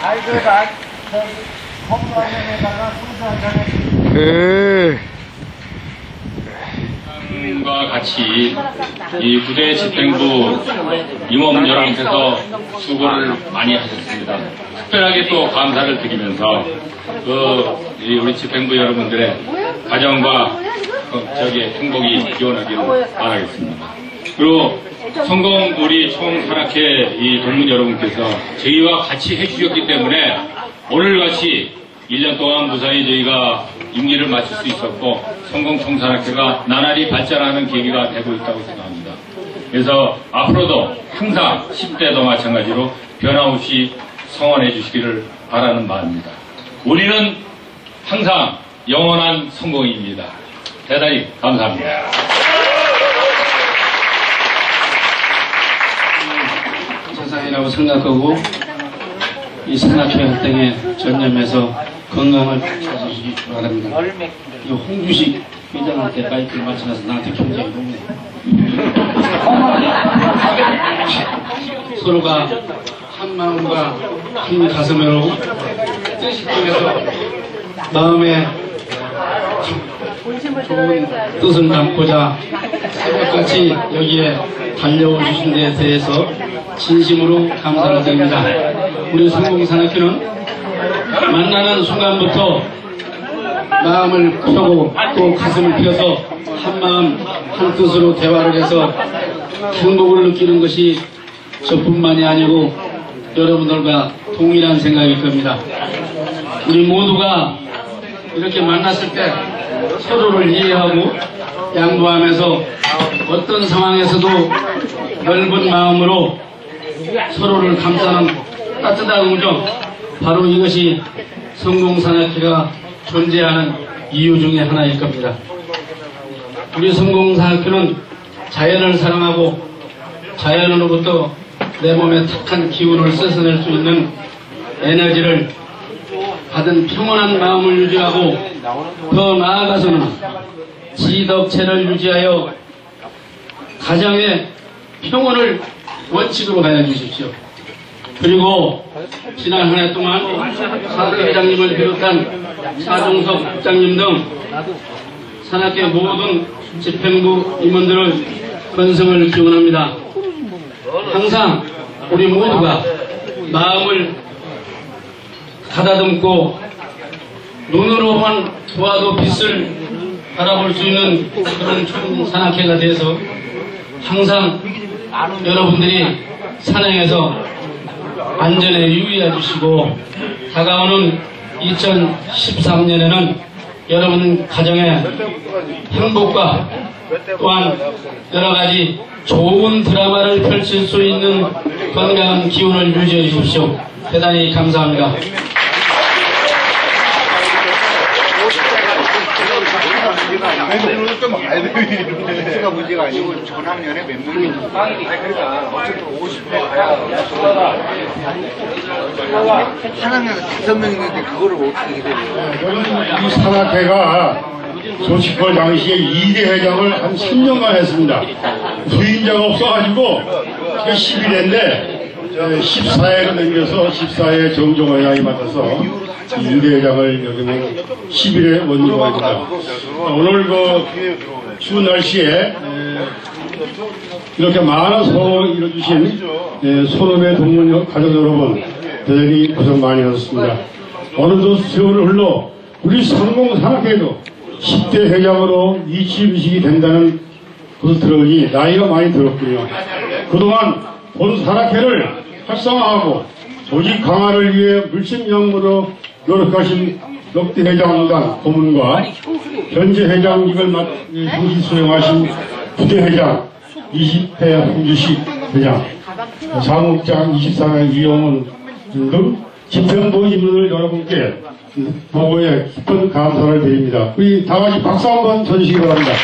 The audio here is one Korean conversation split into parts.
과 같이 이 부대 집행부 임원 여러분께서 수고를 많이 하셨습니다. 특별하게 또 감사를 드리면서 우리 집행부 여러분들의 가정과 행복이 기원하기를 바라겠습니다. 그리고 성공 우리 총산악회 이 동문 여러분께서 저희와 같이 해주셨기 때문에 오늘같이 1년 동안 무사히 저희가 임기를 마칠 수 있었고 성공 총산악회가 나날이 발전하는 계기가 되고 있다고 생각합니다. 그래서 앞으로도 항상 10대도 마찬가지로 변함없이 성원해 주시기를 바라는 바입니다. 우리는 항상 영원한 성공입니다. 대단히 감사합니다. 세상이라고 생각하고 이 산악회 활동에 전념해서 건강을 찾으시기 바랍니다. 이 홍주식 회장한테 마이크를 맞춰놔서 나한테 굉장히 높네. 서로가 한 마음과 한 가슴으로 뜻이 통해서 마음에 좋은 뜻을 담고자 새벽같이 여기에 달려오 주신 데 대해서 진심으로 감사를 드립니다. 우리 성공산악회는 만나는 순간부터 마음을 펴고 또 가슴을 펴서 한 마음 한 뜻으로 대화를 해서 행복을 느끼는 것이 저뿐만이 아니고 여러분들과 동일한 생각일 겁니다. 우리 모두가 이렇게 만났을 때 서로를 이해하고 양보하면서 어떤 상황에서도 넓은 마음으로 서로를 감싸는 따뜻한 우정, 바로 이것이 성공산악회가 존재하는 이유 중에 하나일 겁니다. 우리 성공산악회는 자연을 사랑하고 자연으로부터 내 몸에 탁한 기운을 쏟아낼 수 있는 에너지를 받은 평온한 마음을 유지하고 더 나아가서는 지덕체를 유지하여 가정의 평온을 원칙으로 가해 주십시오. 그리고 지난 한 해 동안 산악회 회장님을 비롯한 사종석 국장님 등 산악회 모든 집행부 임원들의 건승을 기원합니다. 항상 우리 모두가 마음을 가다듬고 눈으로만 보아도 빛을 바라볼 수 있는 그런 좋은 산악회가 돼서 항상 여러분들이 산행에서 안전에 유의해 주시고 다가오는 2013년에는 여러분 가정의 행복과 또한 여러가지 좋은 드라마를 펼칠 수 있는 건강한 기운을 유지해 주십시오. 대단히 감사합니다. 수가 문제가 아니고 전학년에 몇 명이 그러니까 어쨌든 50회 가야 산학년에 5명 있는데 그거를 어떻게 해야 돼요? 이 산악회가 조치포 당시에 2대 회장을 한 10년간 했습니다. 부인자가 없어가지고 11회인데 14회로 넘겨서 14회 정종 회장이 맡아서 2대 회장을 여기는 11회 원로가 됩니다. 오늘 그 추운 날씨에 이렇게 많은 소원을 이뤄주신 소놈의 동문 가족 여러분 대단히 고생 많이 하셨습니다. 어느덧 세월을 흘러 우리 성공산악회도 10대 회장으로 이취의식이 된다는 것을 들으니 나이가 많이 들었군요. 그동안 본 산악회를 활성화하고 조직 강화를 위해 물심양무로 노력하신 역대 회장단 고문과 현재 회장직을 동시 수행하신 부대 회장 20회 홍주식 회장, 사무국장 24회 이용원 등 집행부 임원들 여러분께 보고에 깊은 감사를 드립니다. 우리 다같이 박수 한번 쳐주시기 바랍니다.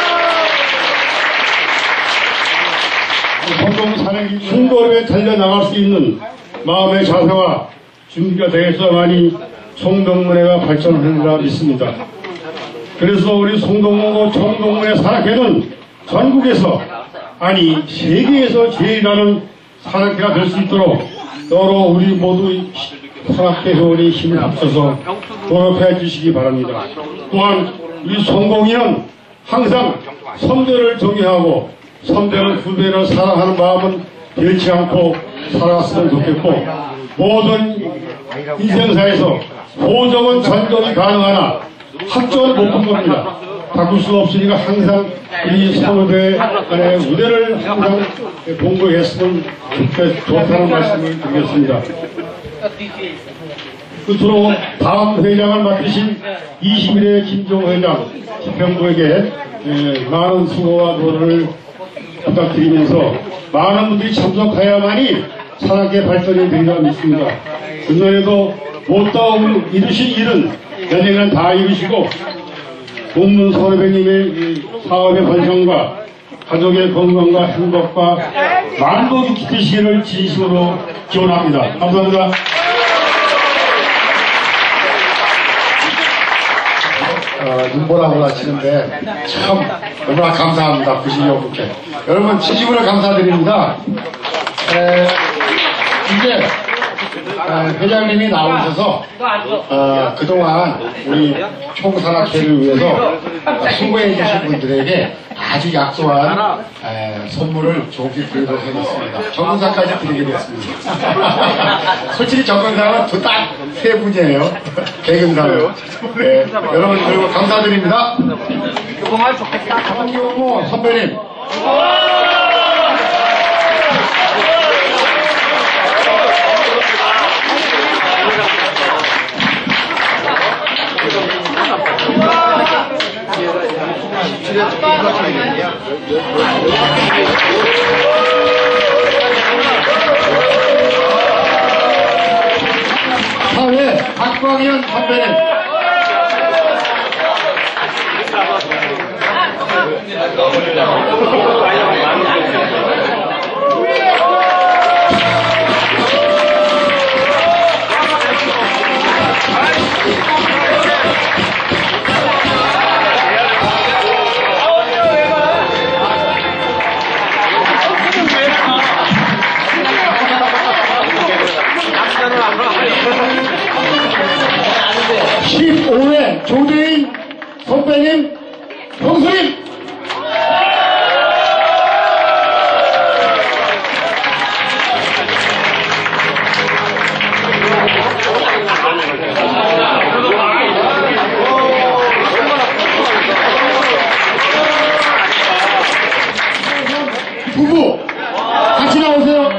성공산악이 충돌에 달려나갈 수 있는 마음의 자세와 준비가 되겠어야만이 총동문회가 발전하리라 믿습니다. 그래서 우리 송동문고 총동문회 산악회는 전국에서 아니 세계에서 제일 나는 산악회가 될 수 있도록 여러 우리 모두 산악회 회원이 힘을 합쳐서 돌아해 주시기 바랍니다. 또한 이 성공이는 항상 선배를 존경하고 선배를 후배를 사랑하는 마음은 잃지 않고 살았으면 좋겠고, 모든 인생사에서 보정은 전적이 가능하나 합정은 못 본 겁니다. 바꿀 수 없으니까 항상 이 선후배 간의 우대를 항상 공부했으면 좋다는 말씀을 드리겠습니다. 끝으로 다음 회장을 맡으신 21회 김종호 회장 집행부에게 많은 수고와 노력을 부탁드리면서 많은 분들이 참석해야만이 산악회 발전이 되리라 믿습니다. 금년에도 못다움 이루신 일은 내년에는 다 이루시고 공문 선후배님의 사업의 발전과 가족의 건강과 행복과 만복이 깃드시기를 진심으로 기원합니다. 감사합니다. 눈보라고 하시는데 참 얼마나 감사합니다. 96분께 여러분 진심으로 감사드립니다. 이제 회장님이 나오셔서 그동안 우리 총산악회를 위해서 수고해 주신 분들에게 아주 약소한 선물을 좋게 드리도록 하겠습니다. 정근상까지 드리겠습니다. 솔직히 정근상은 딱 세 분이에요. 개근상은. 여러분 그리고 감사드립니다. 정경호 선배님. 사회 박광현 선배님. 조대인 선배님, 형수님! 부부, 같이 나오세요.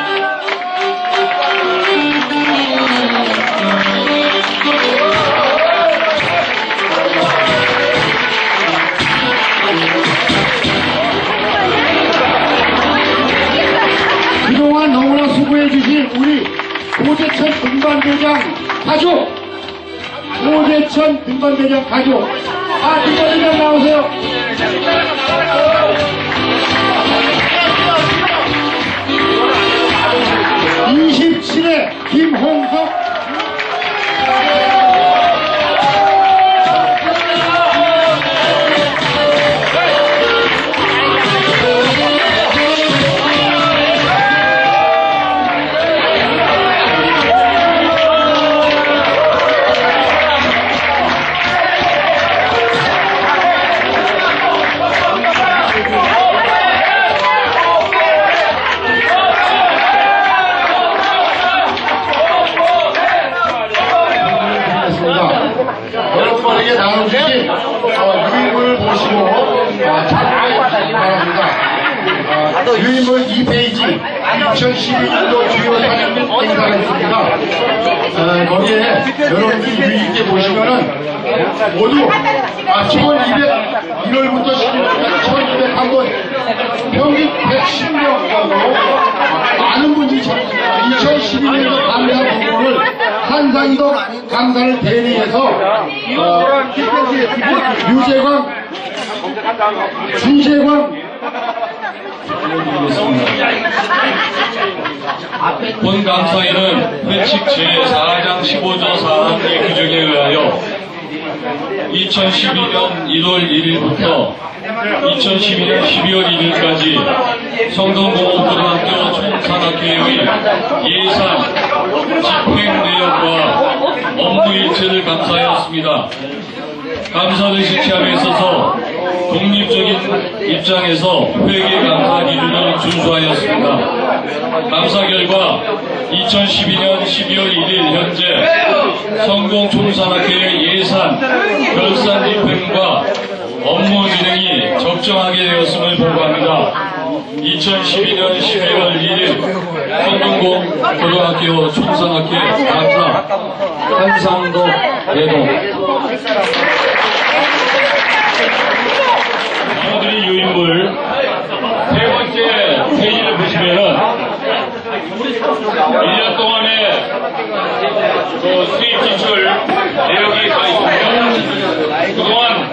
그동안 너무나 수고해주신 우리 오재천 등반대장 가족! 오재천 등반대장 가족! 등반대장 나오세요! 김홍석 여러분에게 나눠주신 유인물 보시고 잘 바랍니다. 유인물 2페이지 2012년도 주요 사진 행사가 있습니다. 거기에 여러분들이 유의있게 보시면은 모두 1월부터 1200 한번 평균 110명 정도 많은 분들이 2012년도 감사 공모를 한상도 감사를 대리해서 유재광, 준재광 본 감사에는 회칙 제4장 15조 사항의 규정에 의하여 2012년 1월 1일부터 2012년 12월 1일까지 성동공업고등학교 총산악회의 예산 집행 내역과 업무 일체를 감사하였습니다. 감사를 실시함에 있어서 독립적인 입장에서 회계 감사 기준을 준수하였습니다. 감사 결과 2012년 12월 1일 현재 성공총산학회의 예산, 결산 집행과 업무 진행이 적정하게 되었음을 보고합니다. 2012년 12월 1일 성동고 고등학교 총산학회 감사 한상도 대동. 단어들이 유인물 세 번째 페이지를 보시면은 1년 동안의 수입 지출 내역이 다 있습니다. 그동안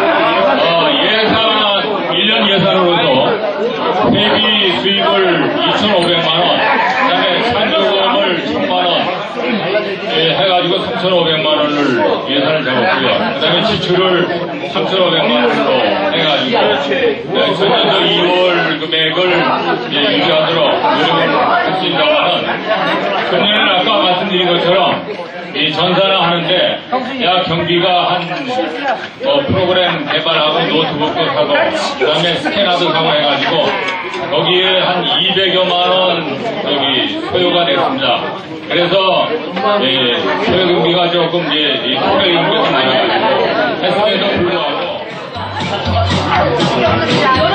예산 1년 예산으로서 대비 수입을 2,500만원, 그 다음에 찬조금을 1,000만원 해가지고 3,500만원을 예산을 잡았고요. 그 다음에 지출을 3,500만원으로 해가지고 전년도 2월 금액을 유지하도록 노력을 했습니다만, 금년에는 아까 말씀드린 것처럼 이 전산화 하는데 약 경비가 한 프로그램 개발하고 노트북도 사고 그 다음에 스캐너도 사고 해가지고 거기에 한 200여만원 여기 소요가 됐습니다. 그래서 소요 경비가 조금 토탈 경비가 많아가지고 했음에도 불구하고